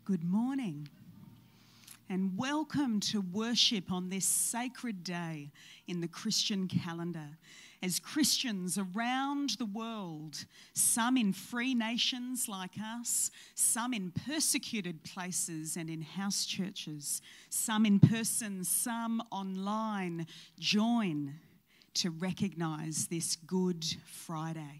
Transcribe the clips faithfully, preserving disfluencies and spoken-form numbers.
Good morning and welcome to worship on this sacred day in the Christian calendar. As Christians around the world, some in free nations like us, some in persecuted places and in house churches, some in person, some online, join to recognise this Good Friday.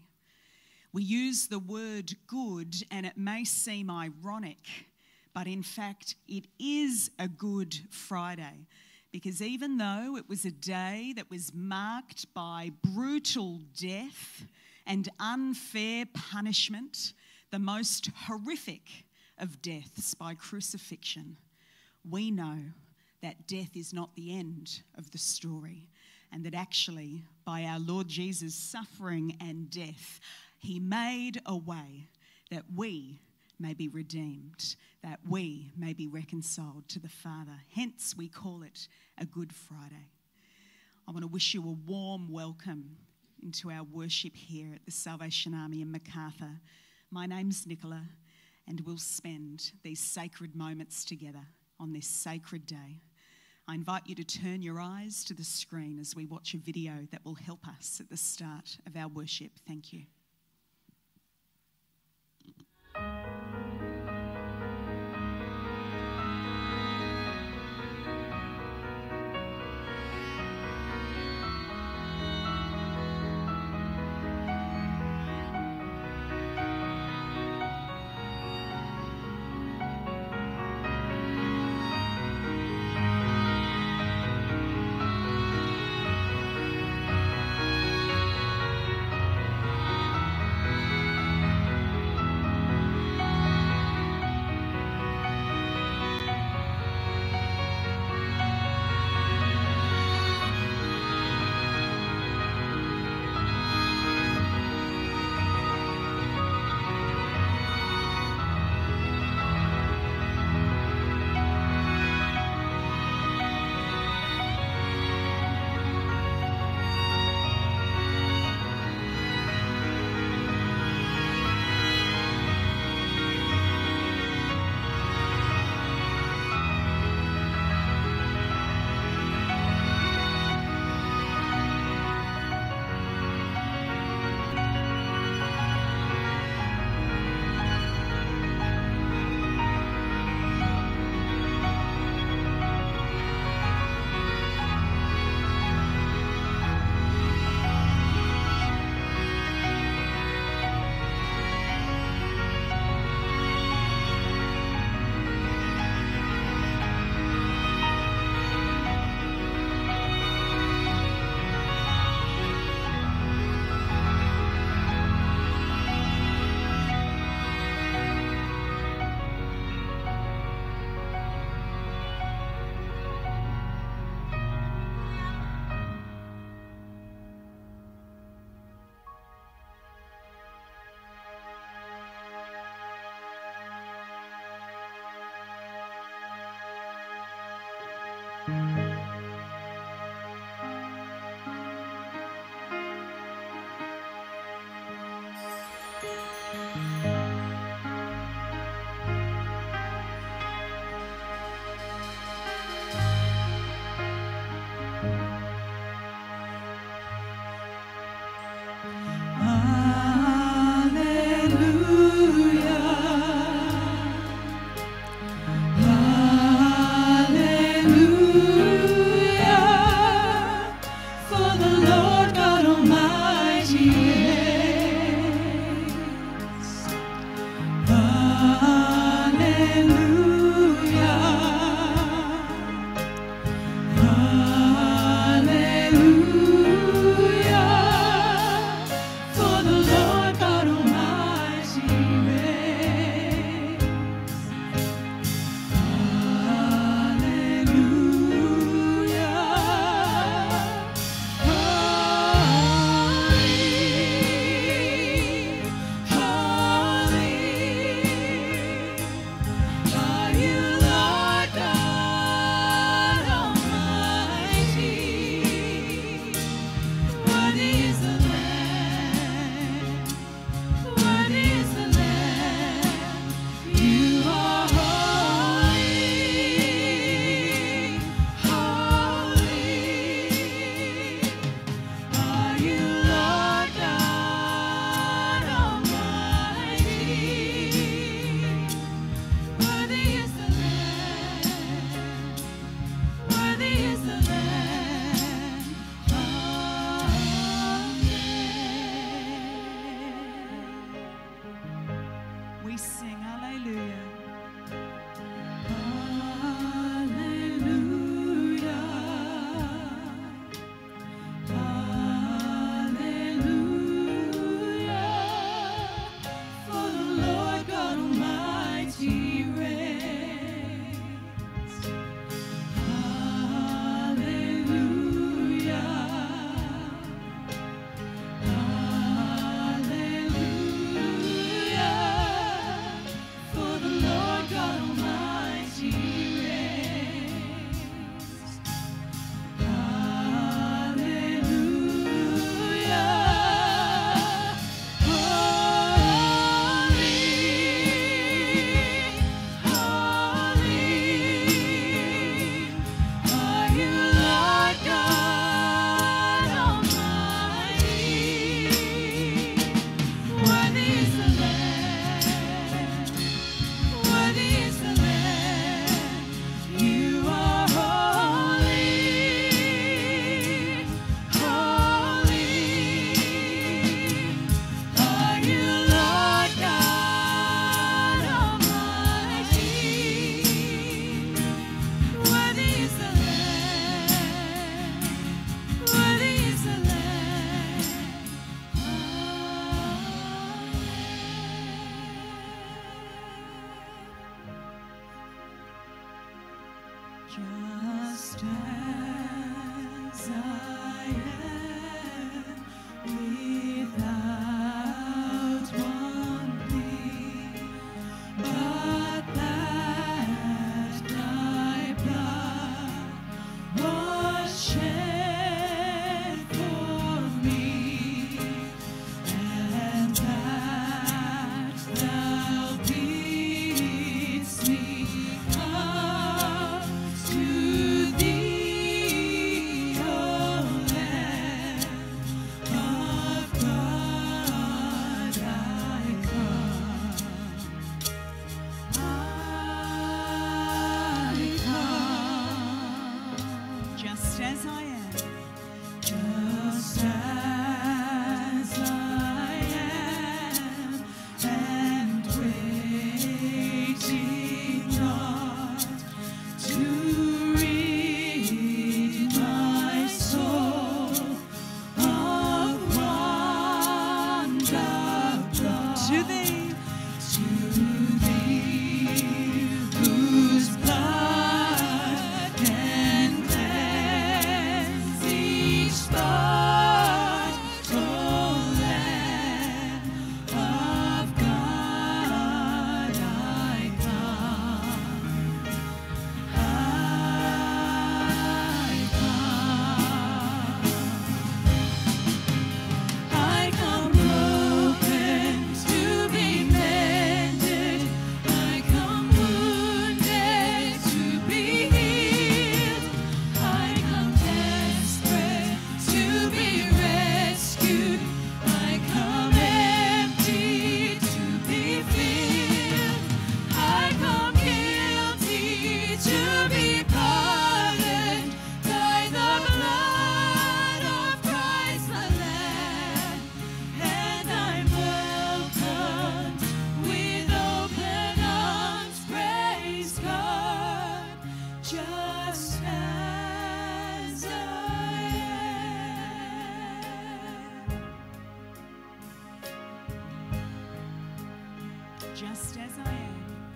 We use the word good and it may seem ironic, but in fact, it is a Good Friday because even though it was a day that was marked by brutal death and unfair punishment, the most horrific of deaths by crucifixion, we know that death is not the end of the story and that actually by our Lord Jesus' suffering and death, he made a way that we may be redeemed, that we may be reconciled to the Father. Hence, we call it a Good Friday. I want to wish you a warm welcome into our worship here at the Salvation Army in Macarthur. My name's Nicola, and we'll spend these sacred moments together on this sacred day. I invite you to turn your eyes to the screen as we watch a video that will help us at the start of our worship. Thank you. Hallelujah. we sing hallelujah. Just as I am, without one plea, but that thy blood was shed for me, and that thou bidst me come to thee, O Lamb of God, I come, I come, just as I am, just as I am, and waiting not to rid my soul of want of blood. To thee, to thee, whose blood can cleanse each spot, O Lamb of God, I come, I come. I come broken to be mended. I come wounded to be healed. I come desperate to be rescued. I come empty to be filled. I come guilty to be pardoned by the blood of Christ my Lamb, and I'm welcomed with open arms. Praise God, just as I am, just as I am.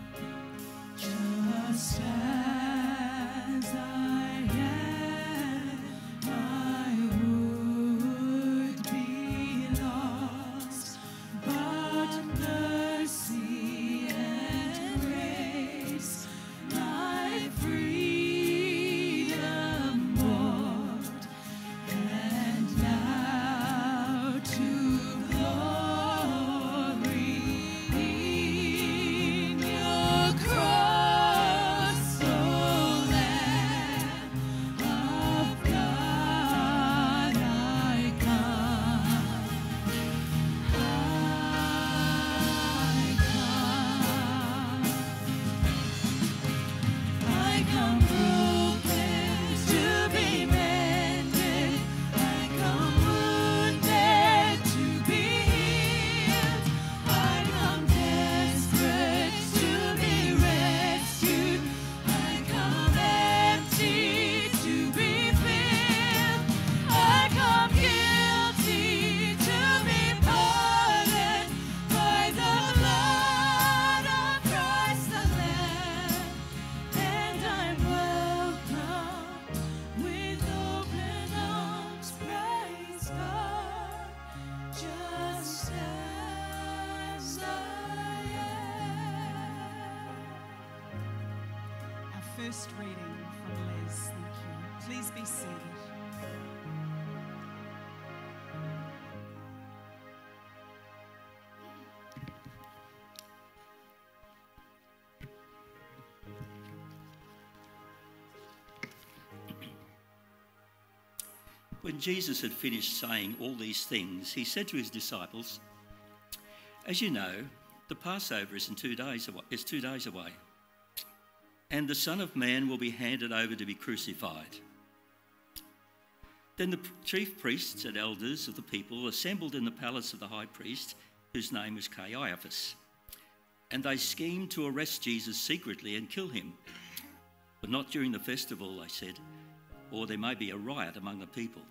Just as I am, I would be lost, but mercy and grace my freedom bought, and now to glory in your cross, O first reading from Les. Thank you. Please be seated. When Jesus had finished saying all these things, he said to his disciples, "As you know, the Passover is in two days away, is two days away, and the Son of Man will be handed over to be crucified." Then the chief priests and elders of the people assembled in the palace of the high priest, whose name was Caiaphas, and they schemed to arrest Jesus secretly and kill him. But not during the festival, they said, or there may be a riot among the people.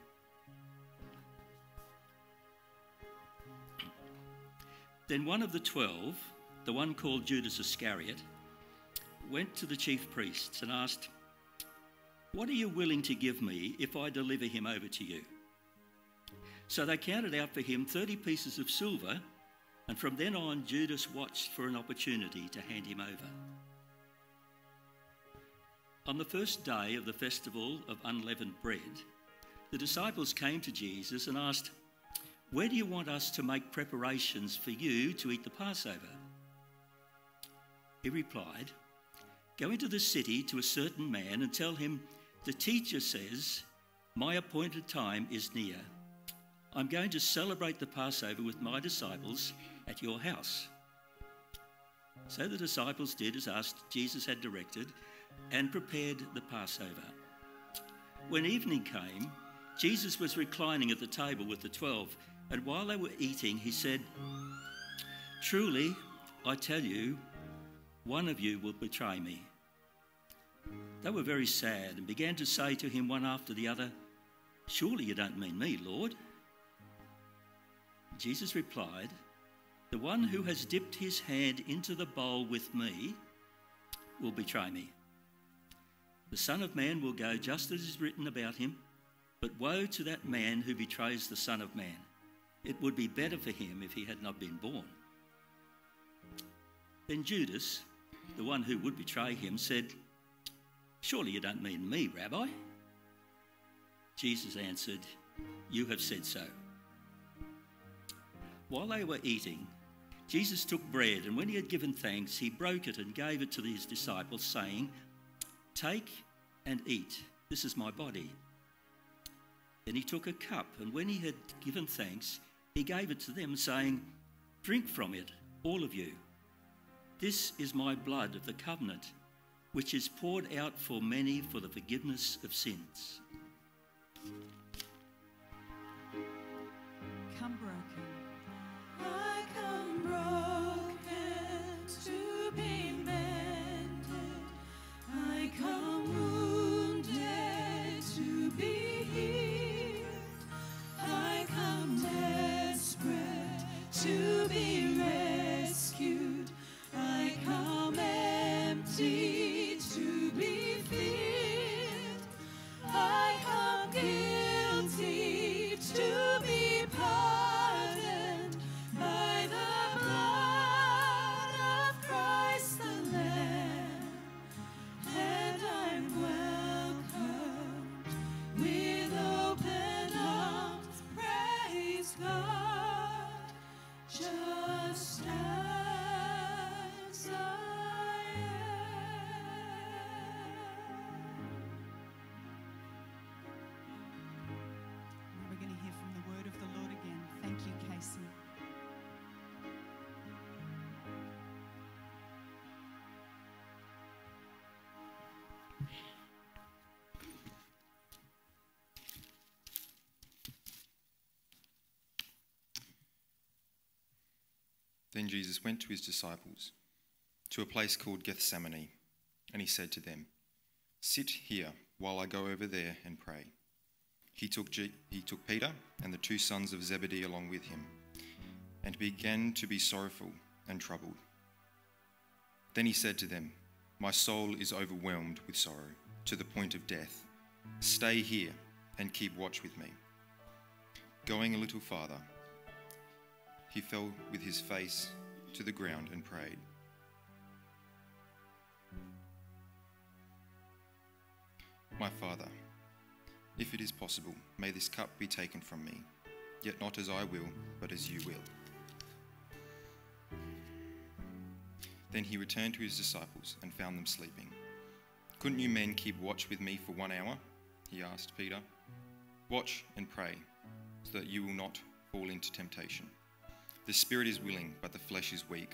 Then one of the twelve, the one called Judas Iscariot, went to the chief priests and asked, "What are you willing to give me if I deliver him over to you?" So they counted out for him thirty pieces of silver, and from then on Judas watched for an opportunity to hand him over. On the first day of the festival of unleavened bread, the disciples came to Jesus and asked, "Where do you want us to make preparations for you to eat the Passover?" He replied, "Go into the city to a certain man and tell him, 'The teacher says, my appointed time is near. I'm going to celebrate the Passover with my disciples at your house.'" So the disciples did as asked Jesus had directed and prepared the Passover. When evening came, Jesus was reclining at the table with the twelve, and while they were eating, he said, "Truly, I tell you, one of you will betray me." They were very sad and began to say to him one after the other, "Surely you don't mean me, Lord?" Jesus replied, "The one who has dipped his hand into the bowl with me will betray me. The Son of Man will go just as is written about him, but woe to that man who betrays the Son of Man. It would be better for him if he had not been born." Then Judas, the one who would betray him, said, "Surely you don't mean me, Rabbi?" Jesus answered, "You have said so." While they were eating, Jesus took bread, and when he had given thanks, he broke it and gave it to his disciples, saying, "Take and eat. This is my body." Then he took a cup, and when he had given thanks, he gave it to them, saying, "Drink from it, all of you. This is my blood of the covenant, which is poured out for many for the forgiveness of sins." Come broken. I come broken to be mended. I come wounded to be healed. I come desperate to be rescued. I come empty to be filled. I come guilty to be pardoned by the blood of Christ the Lamb. And I'm welcomed with open arms. Praise God, just as I am. Now we're going to hear from the word of the Lord again. Thank you, Casey. Then Jesus went to his disciples to a place called Gethsemane, and he said to them, "Sit here while I go over there and pray." He took, G- he took Peter and the two sons of Zebedee along with him, and began to be sorrowful and troubled. Then he said to them, "My soul is overwhelmed with sorrow, to the point of death. Stay here and keep watch with me." Going a little farther, he fell with his face to the ground and prayed, My Father, if it is possible, may this cup be taken from me, yet not as I will, but as you will." Then he returned to his disciples and found them sleeping. "Couldn't you men keep watch with me for one hour?" he asked Peter. "Watch and pray, so that you will not fall into temptation. The spirit is willing, but the flesh is weak."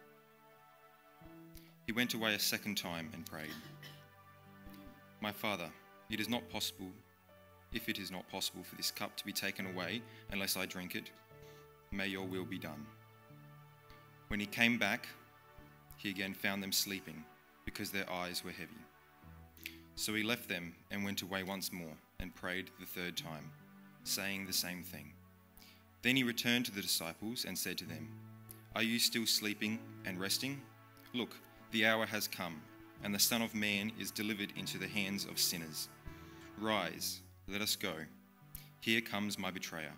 He went away a second time and prayed, "My Father, it is not possible, if it is not possible for this cup to be taken away unless I drink it, may your will be done." When he came back, he again found them sleeping, because their eyes were heavy. So he left them and went away once more and prayed the third time, saying the same thing. Then he returned to the disciples and said to them, "Are you still sleeping and resting? Look, the hour has come, and the Son of Man is delivered into the hands of sinners. Rise, let us go. Here comes my betrayer."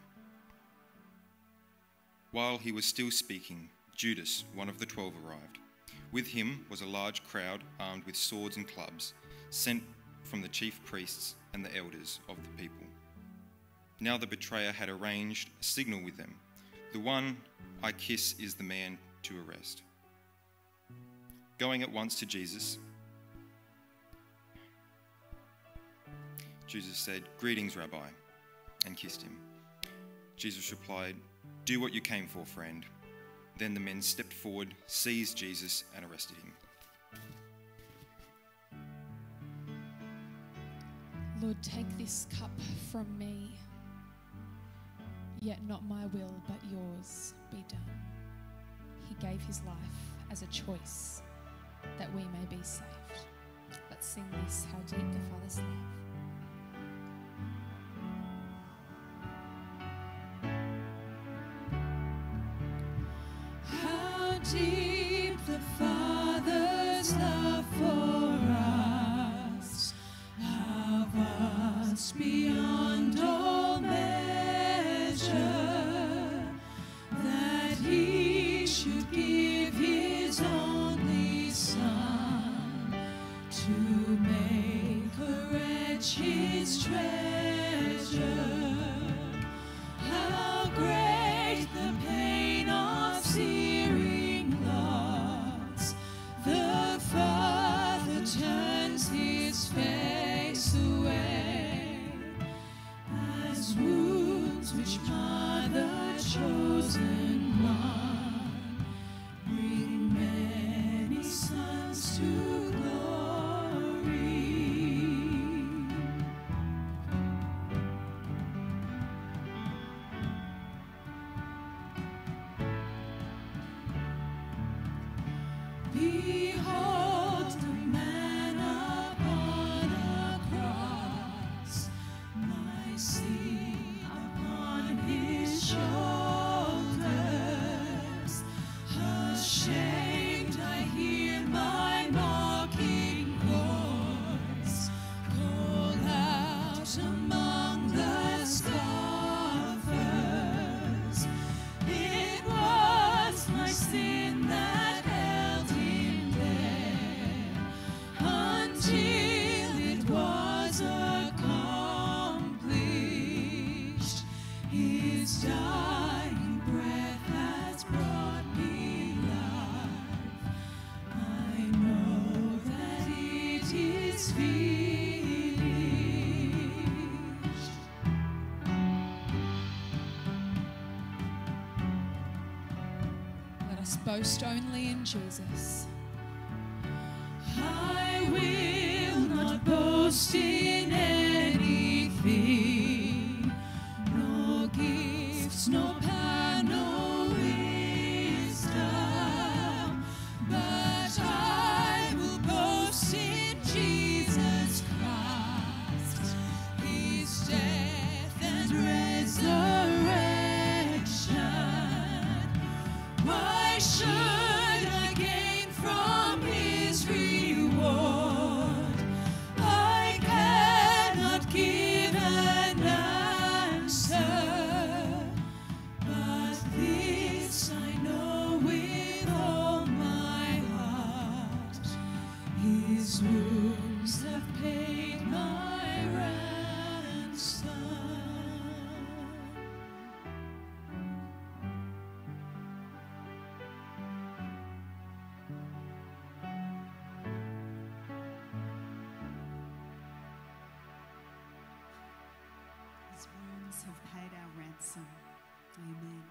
While he was still speaking, Judas, one of the twelve, arrived. With him was a large crowd armed with swords and clubs, sent from the chief priests and the elders of the people. Now the betrayer had arranged a signal with them. "The one I kiss is the man to arrest." Going at once to Jesus, Jesus said, "Greetings, Rabbi," and kissed him. Jesus replied, "Do what you came for, friend." Then the men stepped forward, seized Jesus, and arrested him. Lord, take this cup from me, yet not my will, but yours be done. He gave his life as a choice that we may be saved. Let's sing this, How Deep the Father's Love. Deep the Father's love for us, how vast beyond all measure, that he should give his only Son to make a wretch his treasure. How great the pain of searing the Father turns his face away, as wounds which mar the chosen one bring many sons to glory. Behold the man upon a cross, my sin upon his shoulders. Ashamed I hear my mocking voice call out among the scoffers. It was my sin that until it was accomplished. His dying breath has brought me life. I know that it is finished. Let us boast only in Jesus. I will not boast in anything, no gifts, no power, no wisdom, but I will boast in Jesus Christ, his death and resurrection. Why should I gain from his reward? I cannot give an answer, but this I know with all my heart, his wounds have paid my Jesus have paid our ransom. Amen.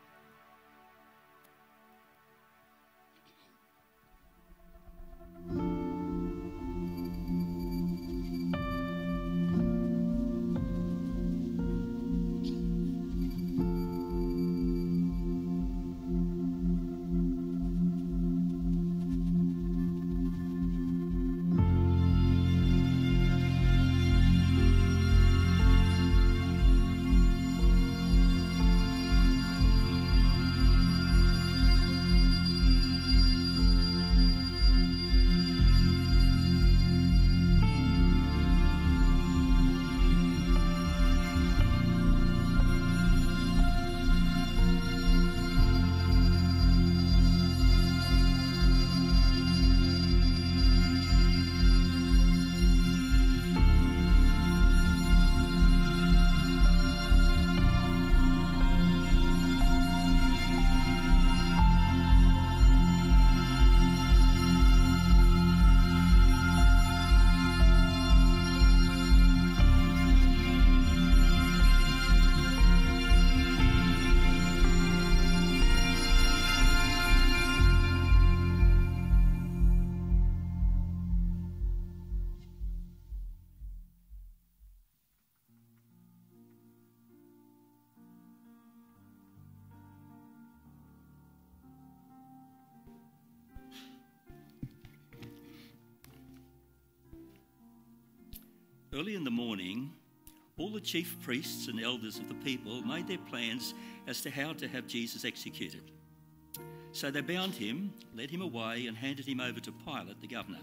Early in the morning, all the chief priests and elders of the people made their plans as to how to have Jesus executed. So they bound him, led him away, and handed him over to Pilate, the governor.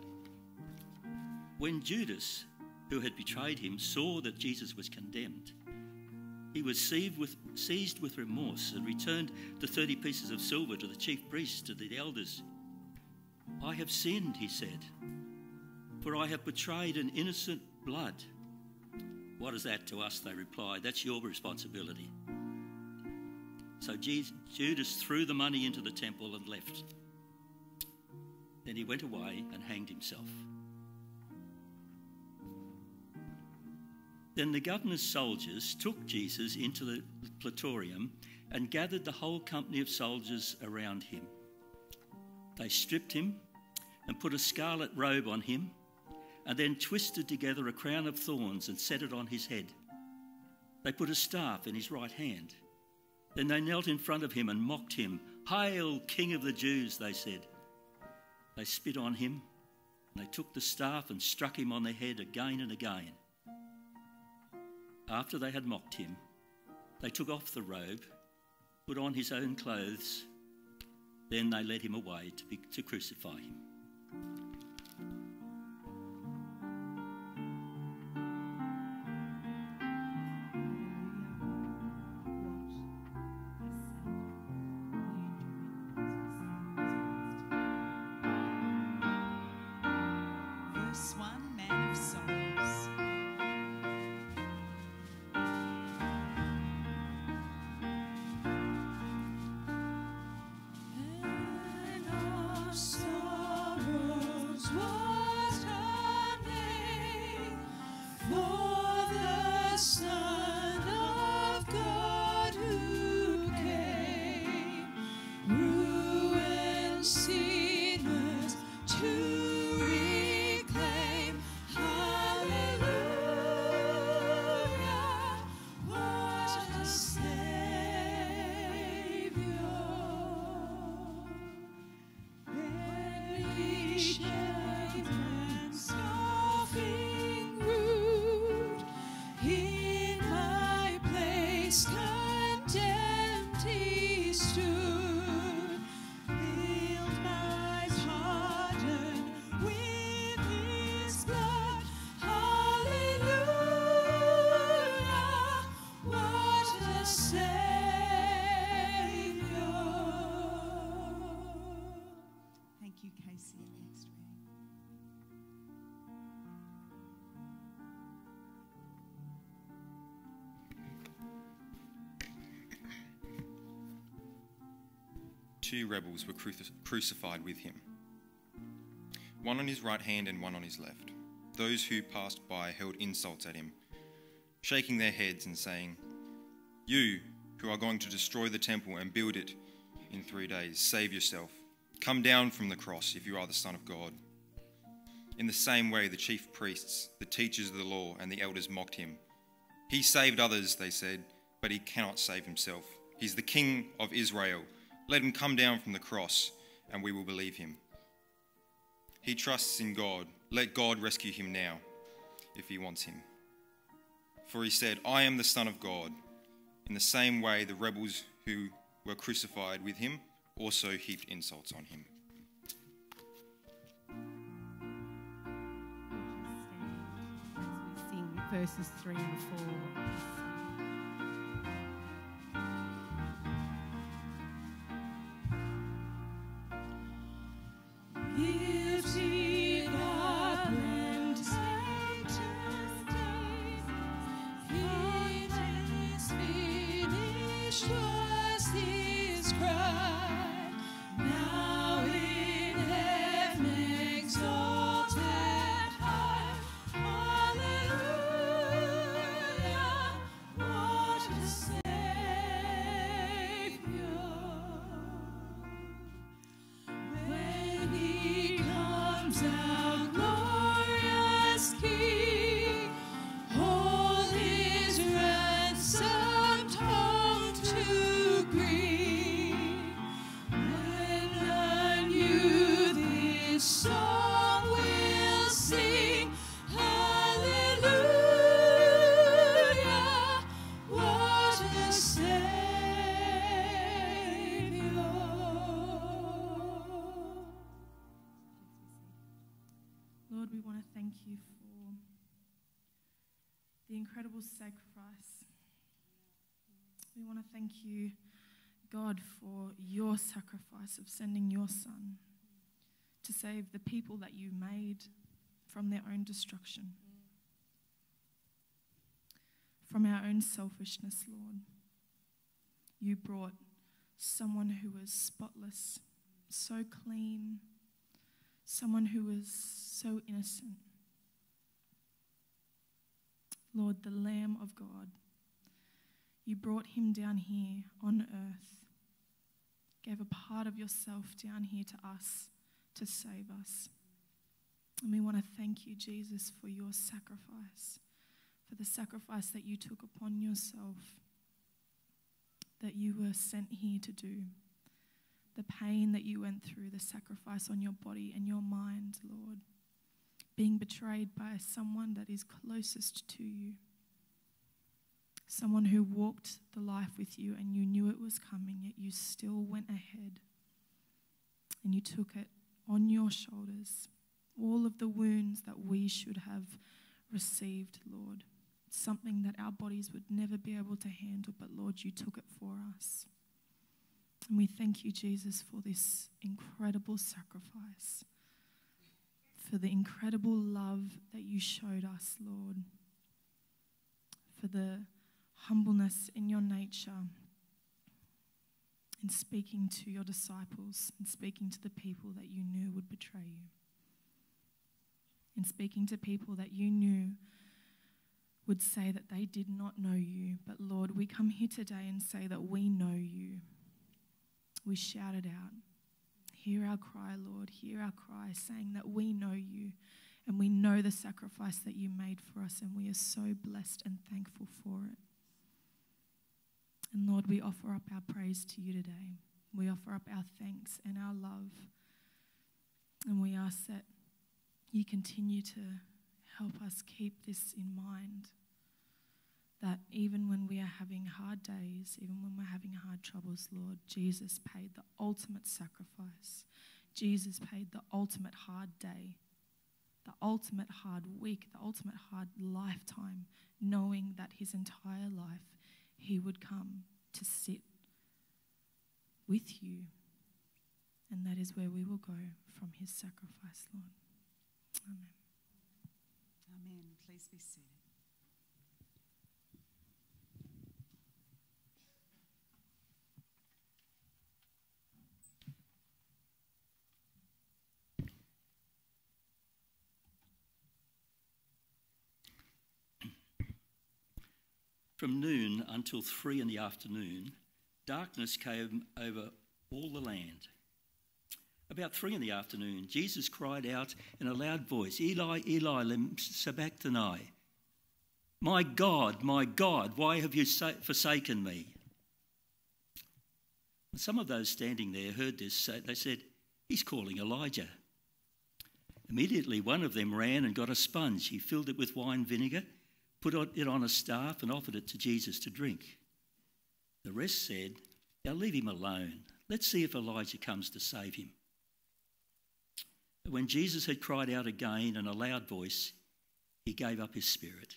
When Judas, who had betrayed him, saw that Jesus was condemned, he was seized with, seized with remorse and returned the thirty pieces of silver to the chief priests and the elders. "I have sinned," he said, "for I have betrayed an innocent blood." "What is that to us?" they replied. "That's your responsibility." So Judas threw the money into the temple and left. Then he went away and hanged himself. Then the governor's soldiers took Jesus into the praetorium and gathered the whole company of soldiers around him. They stripped him and put a scarlet robe on him, and then twisted together a crown of thorns and set it on his head. They put a staff in his right hand. Then they knelt in front of him and mocked him. "Hail, King of the Jews," they said. They spit on him, and they took the staff and struck him on the head again and again. After they had mocked him, they took off the robe, put on his own clothes. Then they led him away to, be, to crucify him. Verse one, Man of Sorrows. Man of sorrows was her name, for the Son of God who came, ruined sinners to Two rebels were cru- crucified with him, one on his right hand and one on his left. Those who passed by hurled insults at him, shaking their heads and saying, You who are going to destroy the temple and build it in three days, save yourself. Come down from the cross if you are the Son of God." In the same way, the chief priests, the teachers of the law, and the elders mocked him. "He saved others," they said, "but he cannot save himself. He's the King of Israel. Let him come down from the cross, and we will believe him. He trusts in God. Let God rescue him now, if he wants him. For he said, 'I am the Son of God.' In the same way, the rebels who were crucified with him also heaped insults on him." As we sing verses three and four. Guilty God, Sanctus Dei, it is finished was his cry. Now in heaven exalted high, hallelujah, what a Saviour. When he comes our glorious King, all his ransomed home to bring. When anew this song will sing, hallelujah, what a Saviour. Lord, we want to thank you for the incredible sacrifice. We want to thank you, God, for your sacrifice of sending your Son to save the people that you made from their own destruction, from our own selfishness, Lord. You brought someone who was spotless, so clean, someone who was so innocent. Lord, the Lamb of God, you brought him down here on earth, gave a part of yourself down here to us to save us. And we want to thank you, Jesus, for your sacrifice, for the sacrifice that you took upon yourself, that you were sent here to do. The pain that you went through, the sacrifice on your body and your mind, Lord. Being betrayed by someone that is closest to you. Someone who walked the life with you and you knew it was coming, yet you still went ahead. And you took it on your shoulders. All of the wounds that we should have received, Lord. Something that our bodies would never be able to handle, but Lord, you took it for us. And we thank you, Jesus, for this incredible sacrifice, for the incredible love that you showed us, Lord, for the humbleness in your nature in speaking to your disciples and speaking to the people that you knew would betray you, and speaking to people that you knew would say that they did not know you. But Lord, we come here today and say that we know you. We shout it out. Hear our cry, Lord. Hear our cry, saying that we know you and we know the sacrifice that you made for us, and we are so blessed and thankful for it. And Lord, we offer up our praise to you today. We offer up our thanks and our love. And we ask that you continue to help us keep this in mind, that even when we are having hard days, even when we're having hard troubles, Lord, Jesus paid the ultimate sacrifice. Jesus paid the ultimate hard day, the ultimate hard week, the ultimate hard lifetime, knowing that his entire life he would come to sit with you. And that is where we will go from his sacrifice, Lord. Amen. Amen. Please be seated. from noon until three in the afternoon, darkness came over all the land. About three in the afternoon, Jesus cried out in a loud voice, "Eli, Eli, lema sabachthani." "My God, my God, why have you forsaken me?" And some of those standing there heard this. They said, "He's calling Elijah." Immediately one of them ran and got a sponge. He filled it with wine vinegar, put it on a staff and offered it to Jesus to drink. The rest said, "Now leave him alone. Let's see if Elijah comes to save him." But when Jesus had cried out again in a loud voice, he gave up his spirit.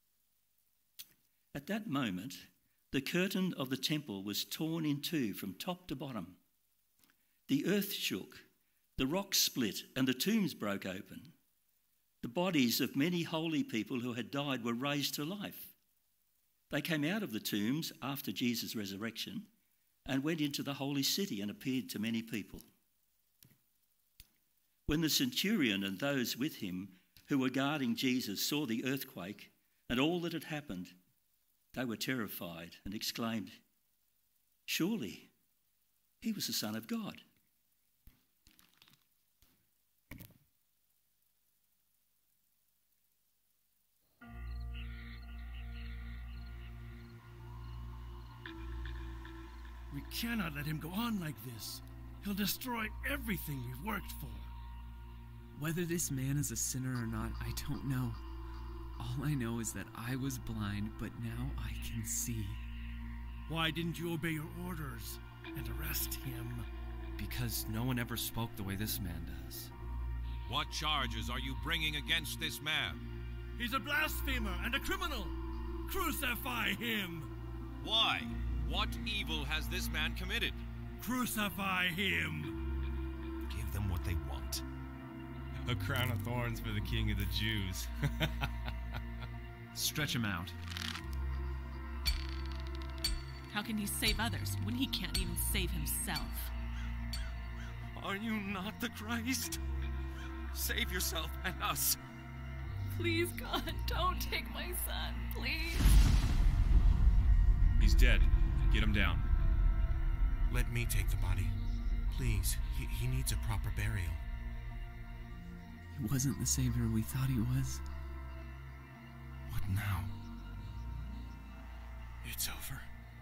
At that moment, the curtain of the temple was torn in two from top to bottom. The earth shook, the rocks split, and the tombs broke open. The bodies of many holy people who had died were raised to life. They came out of the tombs after Jesus' resurrection and went into the holy city and appeared to many people. When the centurion and those with him who were guarding Jesus saw the earthquake and all that had happened, they were terrified and exclaimed, "Surely he was the Son of God." We cannot let him go on like this. He'll destroy everything we've worked for. Whether this man is a sinner or not, I don't know. All I know is that I was blind, but now I can see. Why didn't you obey your orders and arrest him? Because no one ever spoke the way this man does. What charges are you bringing against this man? He's a blasphemer and a criminal. Crucify him! Why? What evil has this man committed? Crucify him! Give them what they want. A crown of thorns for the King of the Jews. Stretch him out. How can he save others when he can't even save himself? Are you not the Christ? Save yourself and us. Please, God, don't take my son, please. He's dead. Get him down. Let me take the body. Please, he, he needs a proper burial. He wasn't the savior we thought he was. What now? It's over.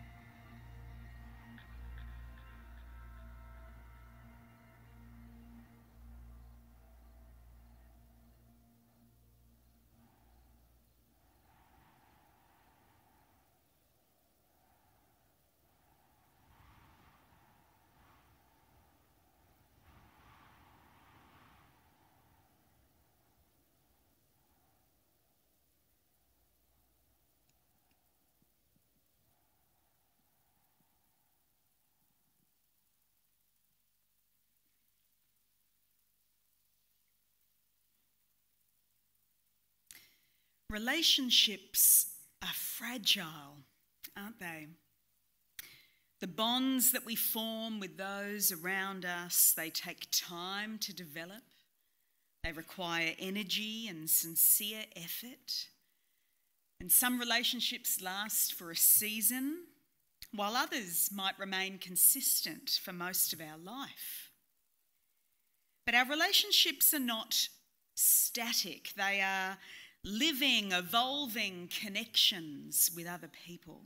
Relationships are fragile, aren't they? The bonds that we form with those around us, they take time to develop. They require energy and sincere effort. And some relationships last for a season, while others might remain consistent for most of our life. But our relationships are not static. They are living, evolving connections with other people.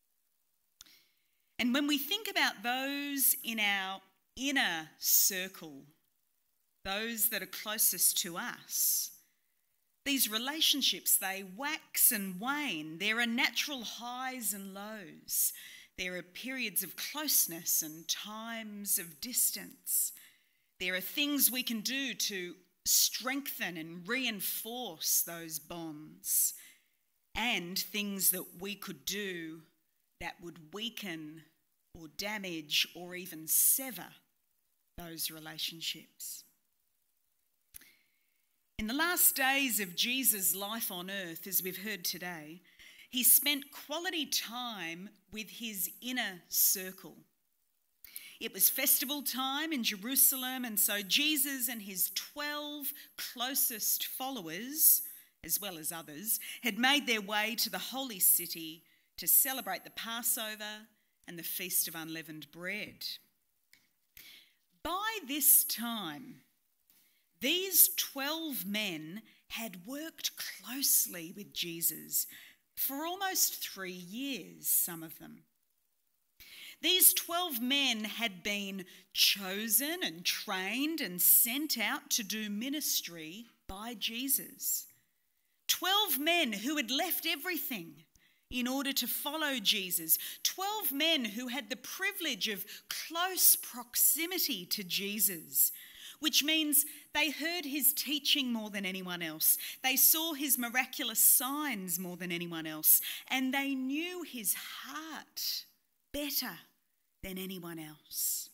And when we think about those in our inner circle, those that are closest to us, these relationships, they wax and wane. There are natural highs and lows. There are periods of closeness and times of distance. There are things we can do to strengthen and reinforce those bonds, and things that we could do that would weaken or damage or even sever those relationships. In the last days of Jesus' life on earth, as we've heard today, he spent quality time with his inner circle. It was festival time in Jerusalem, and so Jesus and his twelve closest followers, as well as others, had made their way to the holy city, to celebrate the Passover and the Feast of Unleavened Bread. By this time, these twelve men had worked closely with Jesus for almost three years, some of them. These twelve men had been chosen and trained and sent out to do ministry by Jesus. Twelve men who had left everything in order to follow Jesus. Twelve men who had the privilege of close proximity to Jesus, which means they heard his teaching more than anyone else. They saw his miraculous signs more than anyone else, and they knew his heart better than anyone else.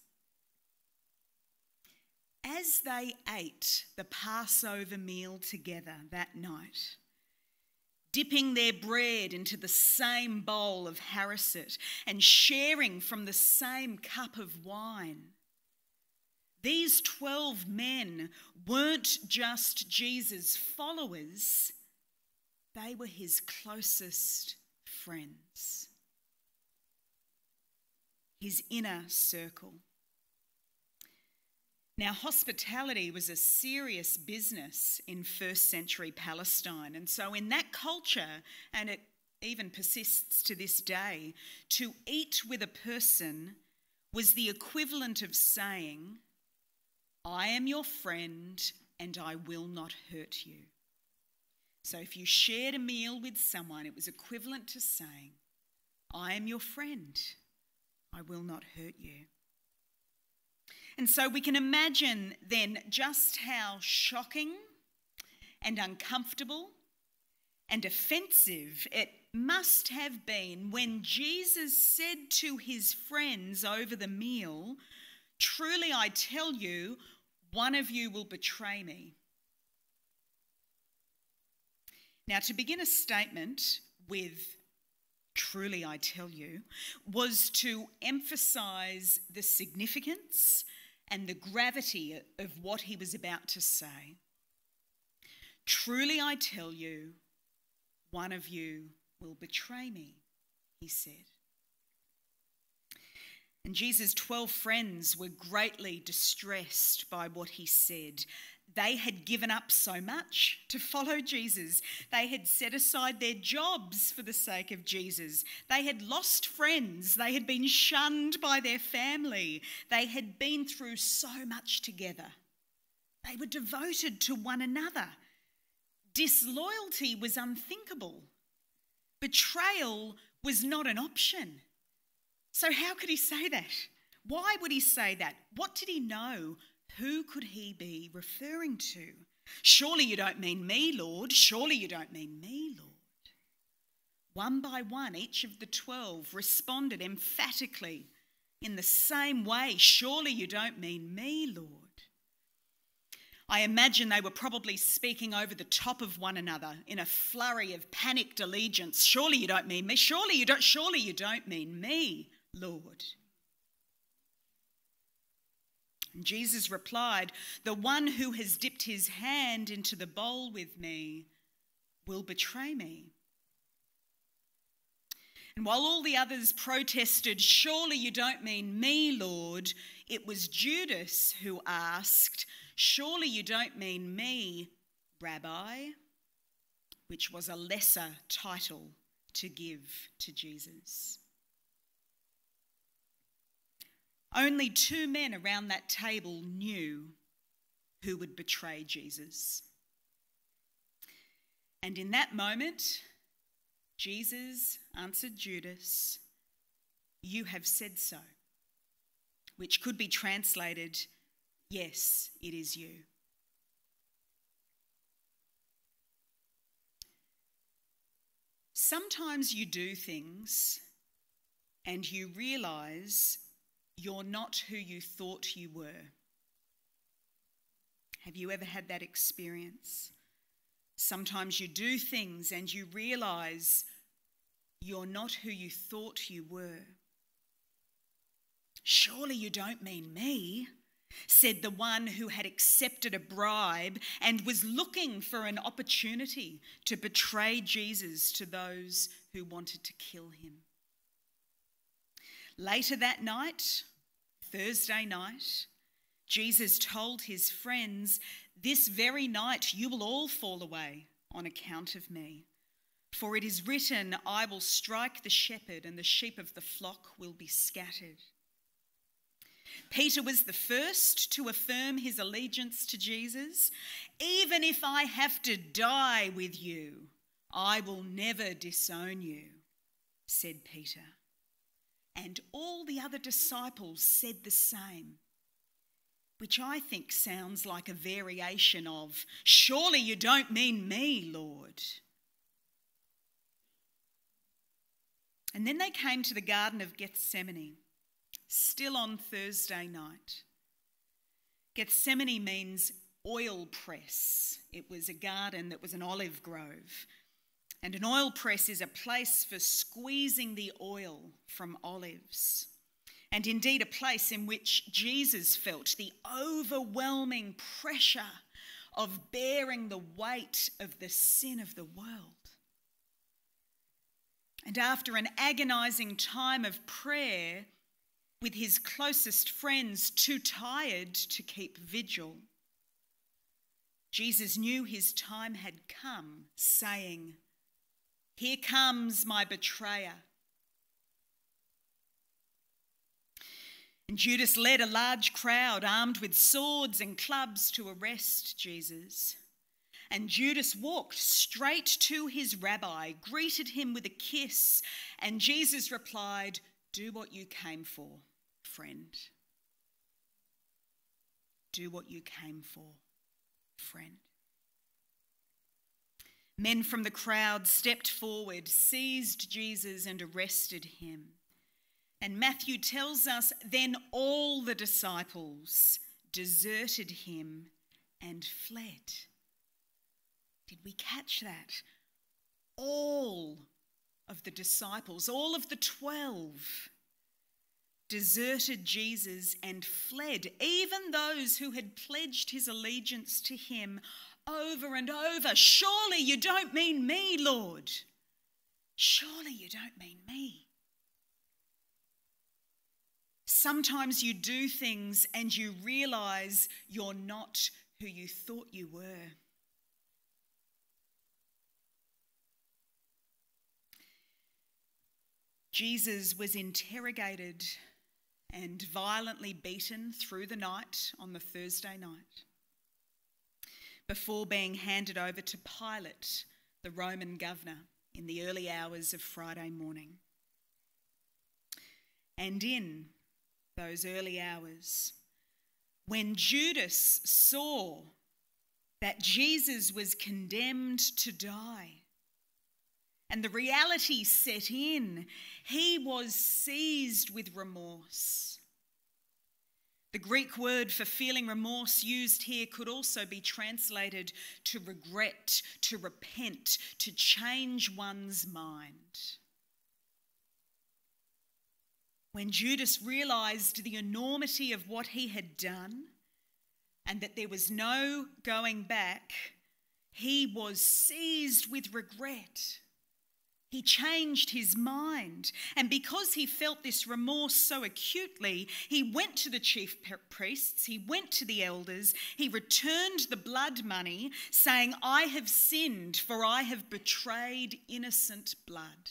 As they ate the Passover meal together that night, dipping their bread into the same bowl of harisset and sharing from the same cup of wine, these twelve men weren't just Jesus' followers, they were his closest friends, his inner circle. Now, hospitality was a serious business in first century Palestine, and so in that culture, and it even persists to this day, to eat with a person was the equivalent of saying, "I am your friend and I will not hurt you." So if you shared a meal with someone, it was equivalent to saying, "I am your friend, I will not hurt you." And so we can imagine then just how shocking and uncomfortable and offensive it must have been when Jesus said to his friends over the meal, "Truly I tell you, one of you will betray me." Now, to begin a statement with "truly I tell you" was to emphasise the significance and the gravity of what he was about to say. "Truly I tell you, one of you will betray me," he said. And Jesus' twelve friends were greatly distressed by what he said. They had given up so much to follow Jesus. They had set aside their jobs for the sake of Jesus. They had lost friends. They had been shunned by their family. They had been through so much together. They were devoted to one another. Disloyalty was unthinkable. Betrayal was not an option. So how could he say that? Why would he say that? What did he know? Who could he be referring to? "Surely you don't mean me, Lord. Surely you don't mean me, Lord." One by one, each of the twelve responded emphatically in the same way. "Surely you don't mean me, Lord." I imagine they were probably speaking over the top of one another in a flurry of panicked allegiance. "Surely you don't mean me. Surely you don't, surely you don't mean me, Lord." And Jesus replied, "The one who has dipped his hand into the bowl with me will betray me." And while all the others protested, "Surely you don't mean me, Lord," it was Judas who asked, "Surely you don't mean me, Rabbi?" which was a lesser title to give to Jesus. Only two men around that table knew who would betray Jesus. And in that moment, Jesus answered Judas, "You have said so," which could be translated, "Yes, it is you." Sometimes you do things and you realise you're not who you thought you were. Have you ever had that experience? Sometimes you do things and you realise you're not who you thought you were. "Surely you don't mean me," said the one who had accepted a bribe and was looking for an opportunity to betray Jesus to those who wanted to kill him. Later that night, Thursday night, Jesus told his friends, "This very night you will all fall away on account of me. For it is written, I will strike the shepherd and the sheep of the flock will be scattered." Peter was the first to affirm his allegiance to Jesus. "Even if I have to die with you, I will never disown you," said Peter. And all the other disciples said the same, which I think sounds like a variation of, "Surely you don't mean me, Lord." And then they came to the Garden of Gethsemane, still on Thursday night. Gethsemane means oil press. It was a garden that was an olive grove. And an oil press is a place for squeezing the oil from olives. And indeed a place in which Jesus felt the overwhelming pressure of bearing the weight of the sin of the world. And after an agonising time of prayer, with his closest friends too tired to keep vigil, Jesus knew his time had come, saying, "Here comes my betrayer." And Judas led a large crowd armed with swords and clubs to arrest Jesus. And Judas walked straight to his rabbi, greeted him with a kiss, and Jesus replied, "Do what you came for, friend. Do what you came for, friend." Men from the crowd stepped forward, seized Jesus and arrested him. And Matthew tells us, then all the disciples deserted him and fled. Did we catch that? All of the disciples, all of the twelve, deserted Jesus and fled, even those who had pledged his allegiance to him over and over. "Surely you don't mean me, Lord. Surely you don't mean me." Sometimes you do things and you realise you're not who you thought you were. Jesus was interrogated and violently beaten through the night on the Thursday night, before being handed over to Pilate, the Roman governor, in the early hours of Friday morning. And in those early hours, when Judas saw that Jesus was condemned to die, and the reality set in, he was seized with remorse. The Greek word for feeling remorse used here could also be translated to regret, to repent, to change one's mind. When Judas realised the enormity of what he had done and that there was no going back, he was seized with regret. He changed his mind, and because he felt this remorse so acutely, he went to the chief priests, he went to the elders, he returned the blood money, saying, "I have sinned, for I have betrayed innocent blood."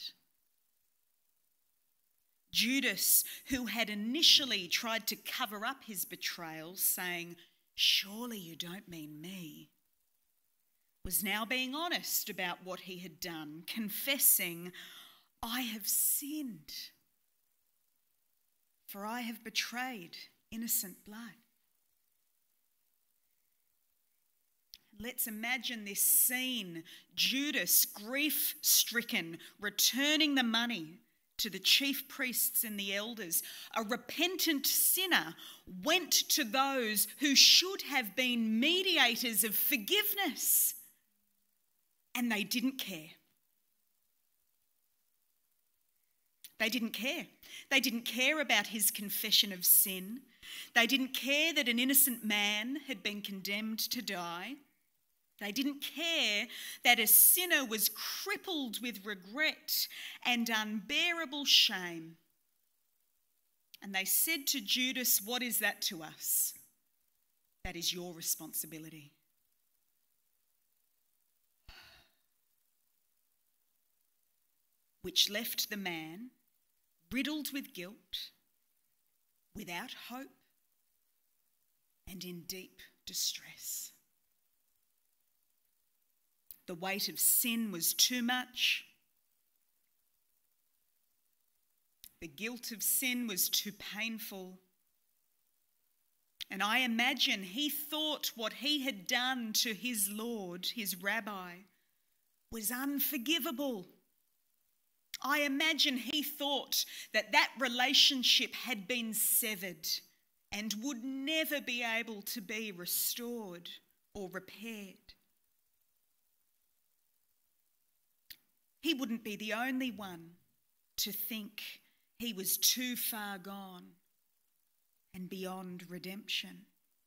Judas, who had initially tried to cover up his betrayal, saying, "Surely you don't mean me," was now being honest about what he had done, confessing, "I have sinned, for I have betrayed innocent blood." Let's imagine this scene: Judas, grief-stricken, returning the money to the chief priests and the elders. A repentant sinner went to those who should have been mediators of forgiveness, and they didn't care. They didn't care. They didn't care about his confession of sin. They didn't care that an innocent man had been condemned to die. They didn't care that a sinner was crippled with regret and unbearable shame. And they said to Judas, "What is that to us? That is your responsibility." Which left the man riddled with guilt, without hope, and in deep distress. The weight of sin was too much. The guilt of sin was too painful. And I imagine he thought what he had done to his Lord, his rabbi, was unforgivable. I imagine he thought that that relationship had been severed and would never be able to be restored or repaired. He wouldn't be the only one to think he was too far gone and beyond redemption.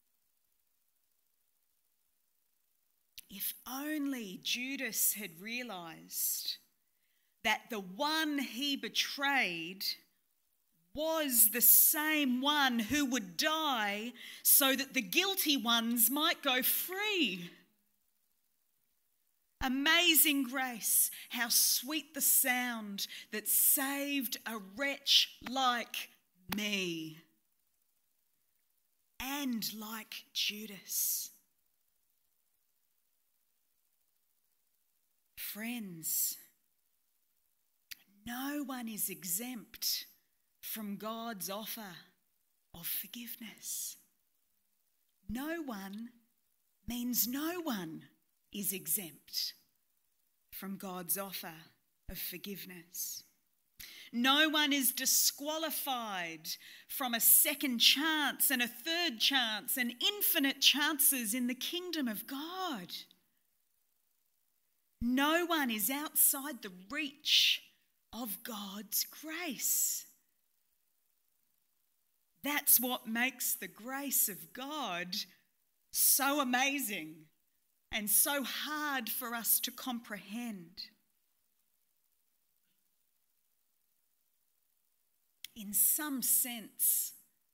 If only Judas had realised that the one he betrayed was the same one who would die so that the guilty ones might go free. Amazing grace, how sweet the sound that saved a wretch like me and like Judas. Friends, no one is exempt from God's offer of forgiveness. No one means no one is exempt from God's offer of forgiveness. No one is disqualified from a second chance and a third chance and infinite chances in the kingdom of God. No one is outside the reach of God's grace. That's what makes the grace of God so amazing and so hard for us to comprehend. In some sense,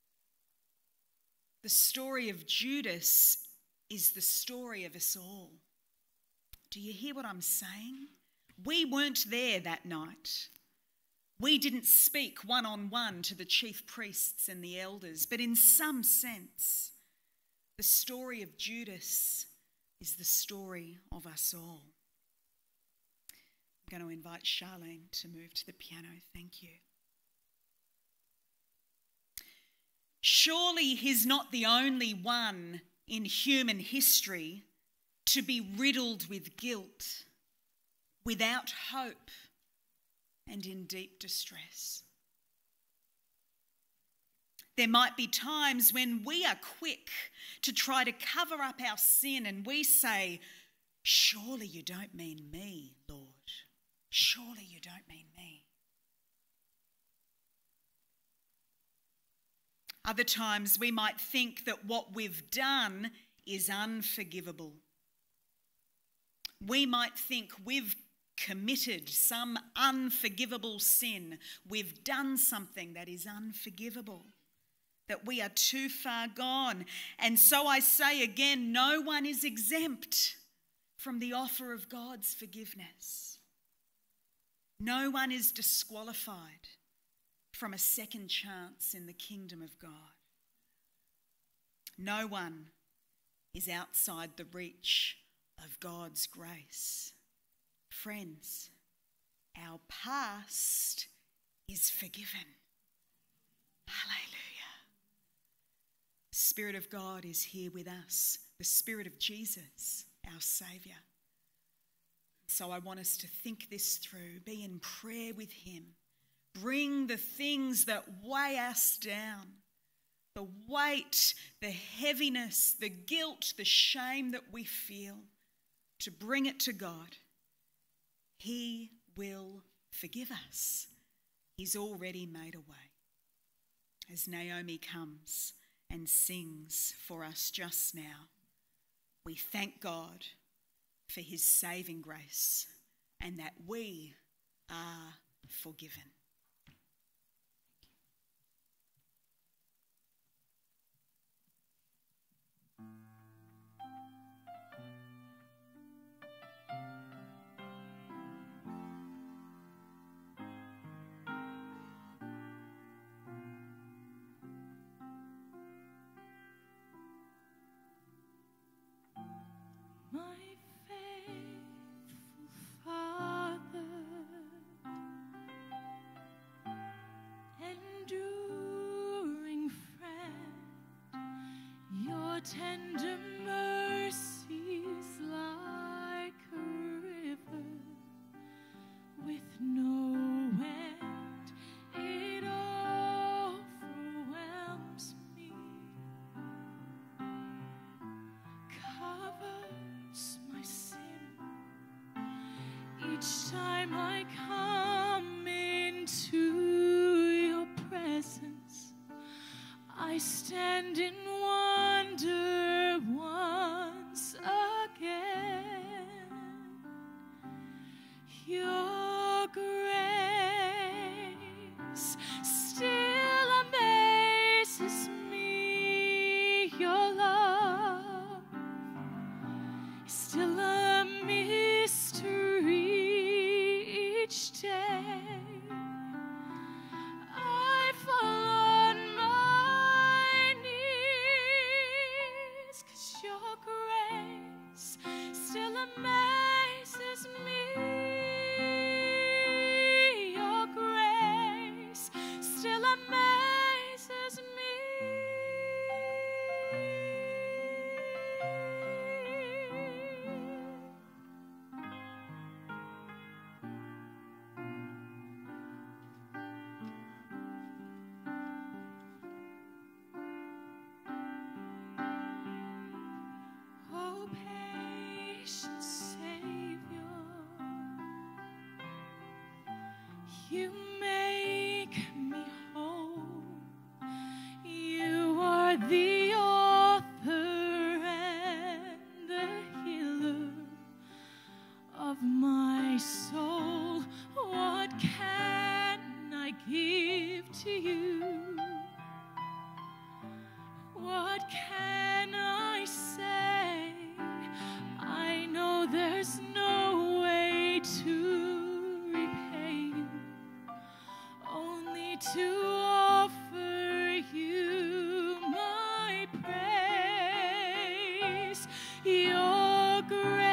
the story of Judas is the story of us all. Do you hear what I'm saying? We weren't there that night. We didn't speak one-on-one to the chief priests and the elders, but in some sense, the story of Judas is the story of us all. I'm going to invite Charlene to move to the piano. Thank you. Surely he's not the only one in human history to be riddled with guilt, without hope, and in deep distress. There might be times when we are quick to try to cover up our sin and we say, "Surely you don't mean me, Lord. Surely you don't mean me." Other times we might think that what we've done is unforgivable. We might think we've committed some unforgivable sin. We've done something that is unforgivable, that we are too far gone. And so I say again, no one is exempt from the offer of God's forgiveness. No one is disqualified from a second chance in the kingdom of God. No one is outside the reach of God's grace. Friends, our past is forgiven. Hallelujah. The Spirit of God is here with us, the Spirit of Jesus, our Saviour. So I want us to think this through, be in prayer with him. Bring the things that weigh us down, the weight, the heaviness, the guilt, the shame that we feel, to bring it to God. He will forgive us. He's already made a way. As Naomi comes and sings for us just now, we thank God for his saving grace and that we are forgiven. Tender mercies like a river with no end, it overwhelms me, covers my sin each time I come into your presence. I stand in wonder once again. Your grace still amazes me. Your love is still a mystery each day. I fall on my knees, 'cause your grace still amazes me. Your grace still amazes me. Oh, patient Savior, you make me whole. You are the author and the healer of my soul. What can I give to you? What can I say? I know there's no way to repay you, only to offer you my praise. Your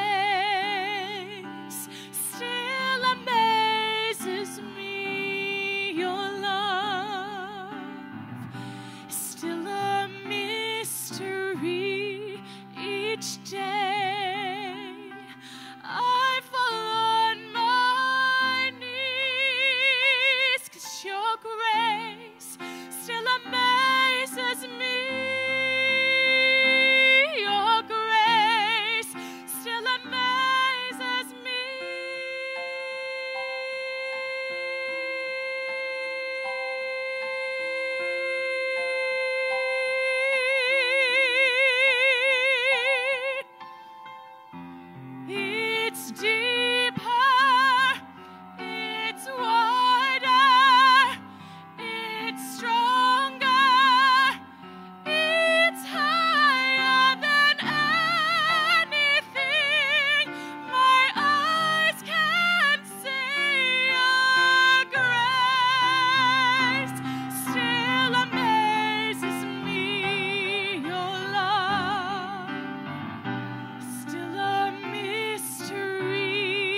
grace still amazes me. Your love is still a mystery each day. I fall on my knees, 'cause your grace still amazes me. Your grace still amazes me. It's deeper, it's wider, it's stronger, it's higher than anything my eyes can see. Your grace still amazes me. Your love still a mystery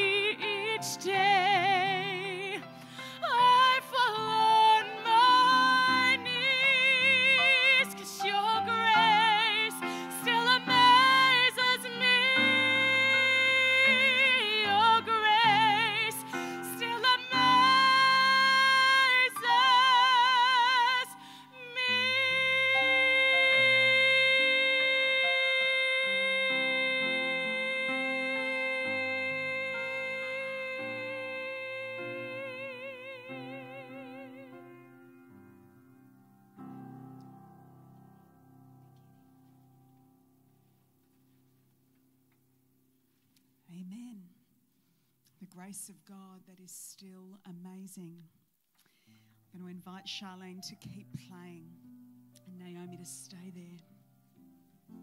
grace of God that is still amazing. I'm going to invite Charlene to keep playing and Naomi to stay there.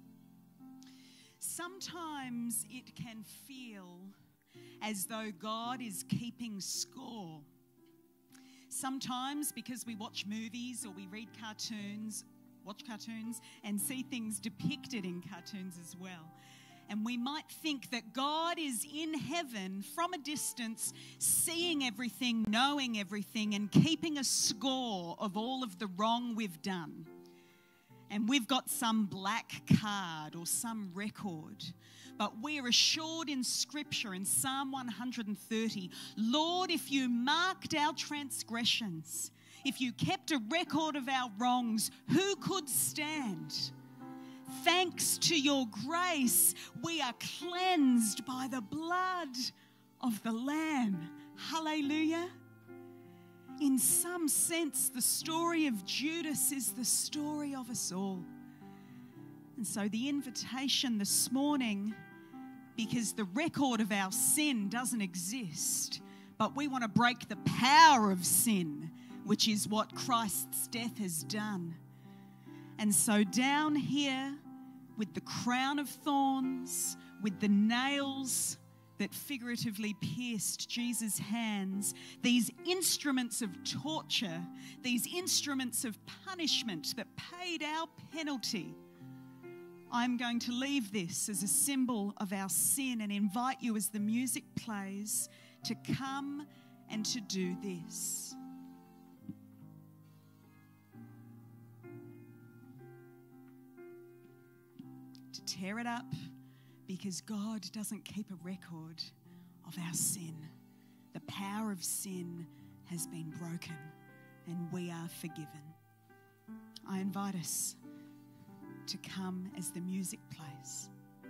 Sometimes it can feel as though God is keeping score. Sometimes because we watch movies or we read cartoons, watch cartoons and see things depicted in cartoons as well. And we might think that God is in heaven from a distance, seeing everything, knowing everything, and keeping a score of all of the wrong we've done. And we've got some black card or some record. But we're assured in Scripture in Psalm one thirty, Lord, if you marked our transgressions, if you kept a record of our wrongs, who could stand? Thanks to your grace, we are cleansed by the blood of the Lamb. Hallelujah. In some sense, the story of Judas is the story of us all. And so the invitation this morning, because the record of our sin doesn't exist, but we want to break the power of sin, which is what Christ's death has done. And so down here, with the crown of thorns, with the nails that figuratively pierced Jesus' hands, these instruments of torture, these instruments of punishment that paid our penalty, I'm going to leave this as a symbol of our sin and invite you as the music plays to come and to do this. To tear it up, because God doesn't keep a record of our sin. The power of sin has been broken and we are forgiven. I invite us to come as the music plays.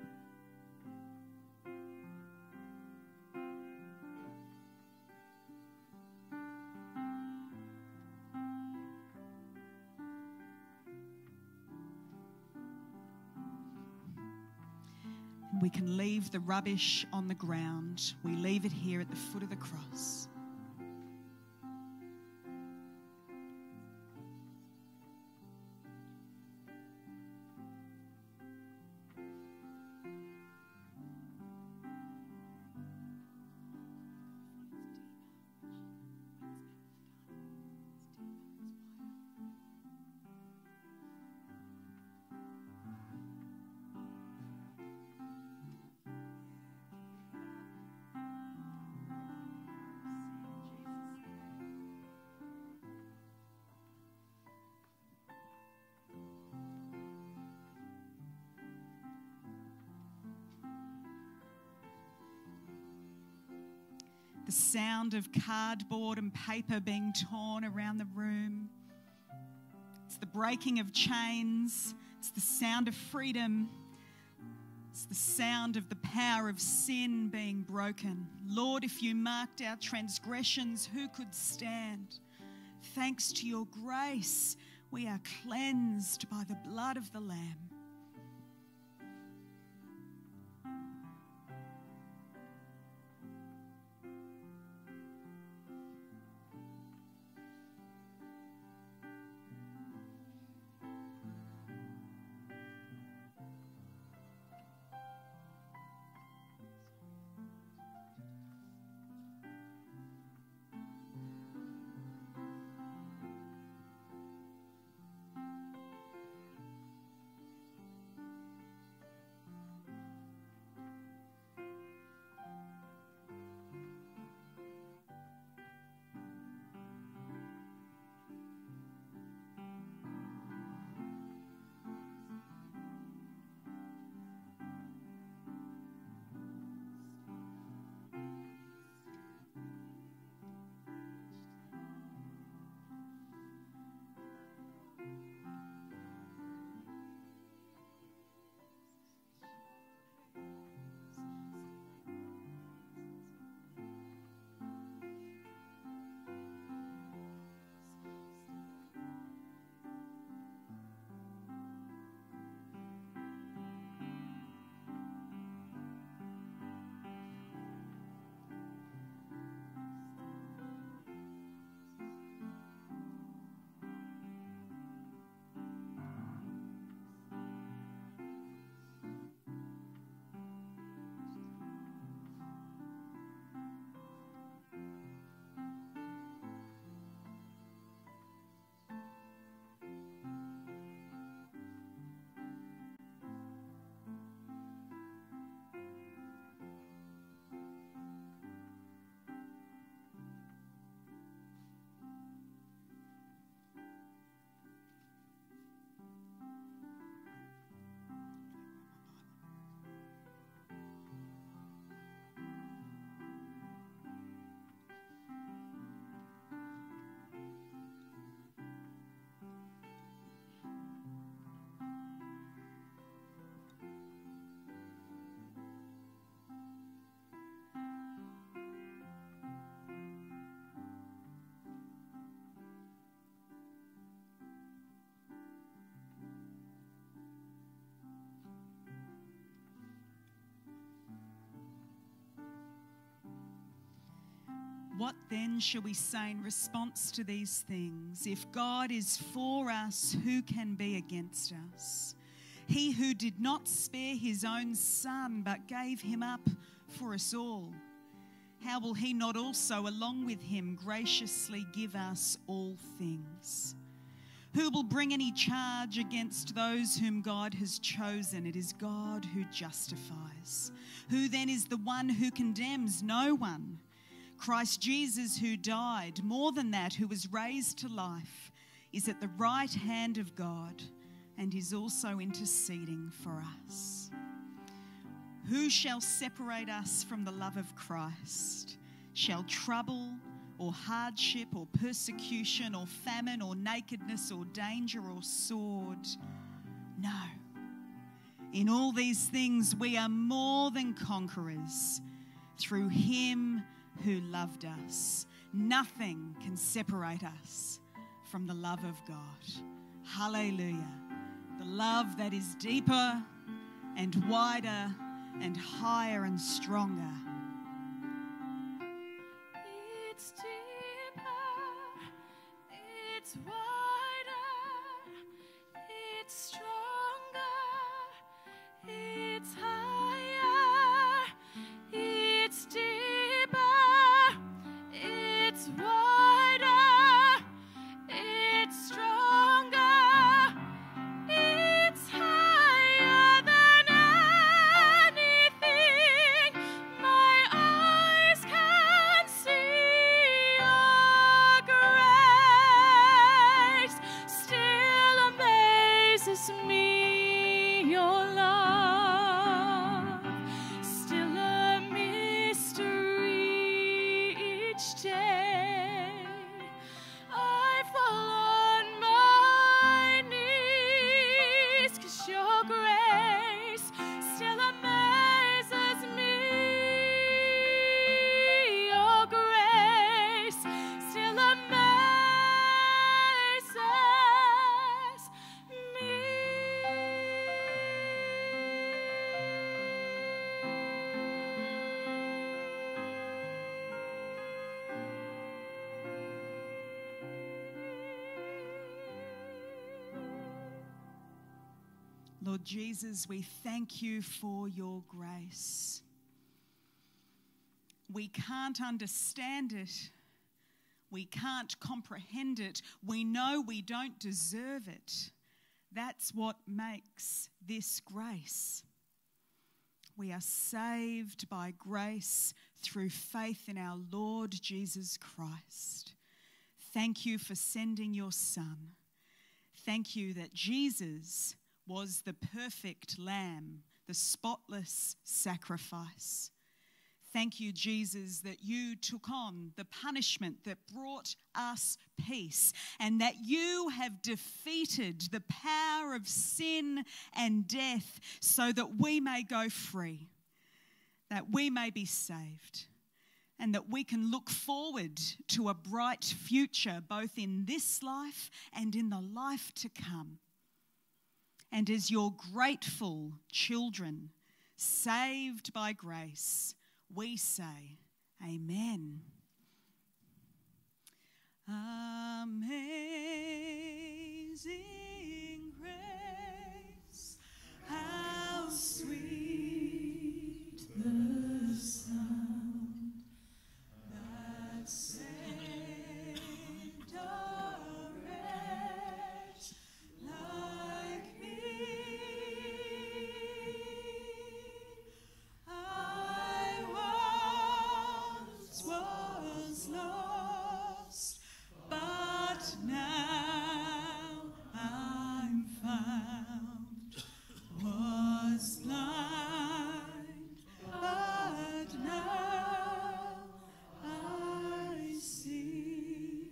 We can leave the rubbish on the ground. We leave it here at the foot of the cross. The sound of cardboard and paper being torn around the room. It's the breaking of chains. It's the sound of freedom. It's the sound of the power of sin being broken. Lord, if you marked our transgressions, who could stand? Thanks to your grace, we are cleansed by the blood of the Lamb. What then shall we say in response to these things? If God is for us, who can be against us? He who did not spare his own son, but gave him up for us all, how will he not also, along with him, graciously give us all things? Who will bring any charge against those whom God has chosen? It is God who justifies. Who then is the one who condemns? No one. Christ Jesus, who died, more than that, who was raised to life, is at the right hand of God and is also interceding for us. Who shall separate us from the love of Christ? Shall trouble or hardship or persecution or famine or nakedness or danger or sword? No. In all these things we are more than conquerors through him who loved us. Nothing can separate us from the love of God. Hallelujah. The love that is deeper and wider and higher and stronger. It's deeper, it's wider, it's stronger, it's higher, it's deeper, it's wider, it's stronger, it's higher than anything my eyes can see. Your grace still amazes me. Your love still a mystery each day. I fall on my knees 'cause your grace still amazes me. Your grace still amazes me. Lord Jesus, we thank you for your grace. We can't understand it. We can't comprehend it. We know we don't deserve it. That's what makes this grace. We are saved by grace through faith in our Lord Jesus Christ. Thank you for sending your Son. Thank you that Jesus was the perfect lamb, the spotless sacrifice. Thank you, Jesus, that you took on the punishment that brought us peace, and that you have defeated the power of sin and death so that we may go free, that we may be saved, and that we can look forward to a bright future both in this life and in the life to come. And as your grateful children, saved by grace, we say, Amen. Amazing grace, how sweet the sound that saved a wretch like me. I once was lost, but now I'm found. Was blind, but now I see.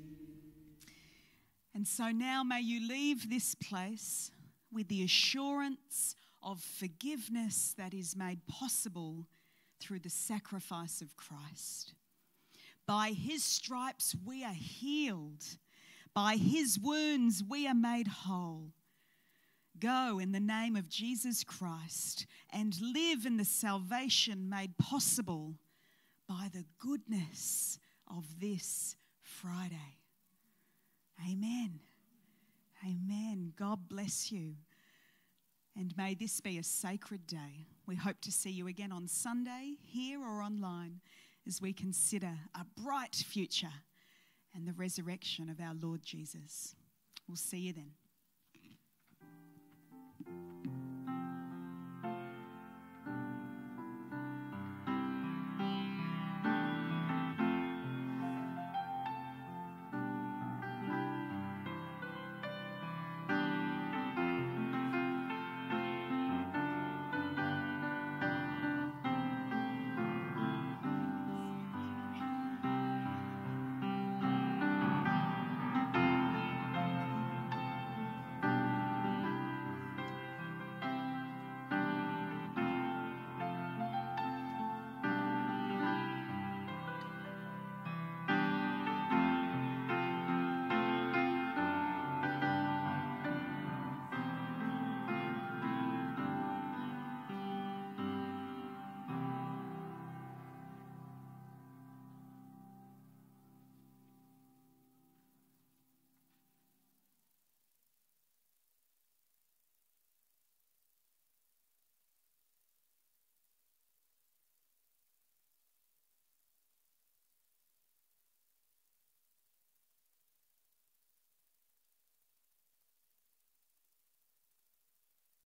And so now may you leave this place with the assurance of forgiveness that is made possible through the sacrifice of Christ. By his stripes we are healed. By his wounds we are made whole. Go in the name of Jesus Christ and live in the salvation made possible by the goodness of this Friday. Amen. Amen. God bless you. And may this be a sacred day. We hope to see you again on Sunday, here or online, as we consider a bright future and the resurrection of our Lord Jesus. We'll see you then.